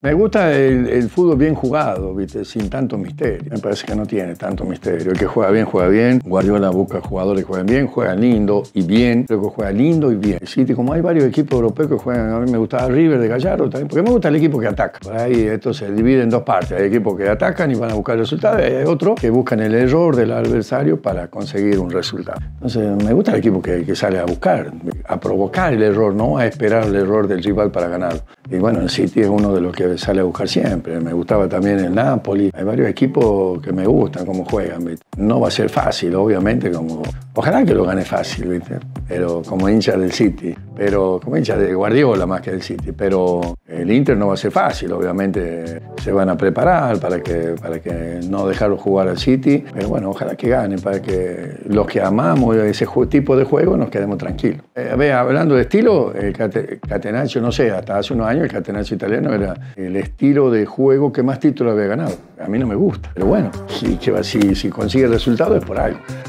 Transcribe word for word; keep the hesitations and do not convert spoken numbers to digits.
Me gusta el, el fútbol bien jugado, ¿viste? Sin tanto misterio. Me parece que no tiene tanto misterio. El que juega bien, juega bien. Guardiola busca jugadores que jueguen bien, juegan lindo y bien. Creo que juega lindo y bien. El City, como hay varios equipos europeos que juegan, a mí me gustaba River de Gallardo también, porque me gusta el equipo que ataca. Por ahí esto se divide en dos partes. Hay equipos que atacan y van a buscar resultados, y hay otros que buscan el error del adversario para conseguir un resultado. Entonces, me gusta el equipo que, que sale a buscar, a provocar el error, no a esperar el error del rival para ganarlo. Y bueno, el City es uno de los que sale a buscar siempre. Me gustaba también el Napoli. Hay varios equipos que me gustan cómo juegan, ¿viste? No va a ser fácil, obviamente, como... Ojalá que lo gane fácil, ¿viste? Pero como hincha del City. Pero como hincha de Guardiola más que del City. Pero el Inter no va a ser fácil, obviamente. Se van a preparar para que, para que no dejarlo jugar al City. Pero bueno, ojalá que gane, para que los que amamos ese tipo de juego nos quedemos tranquilos. Eh, a ver, hablando de estilo, el Catenaccio, no sé, hasta hace unos años el Catenaccio italiano era el estilo de juego que más títulos había ganado. A mí no me gusta, pero bueno, si, si, si consigue el resultado es por algo.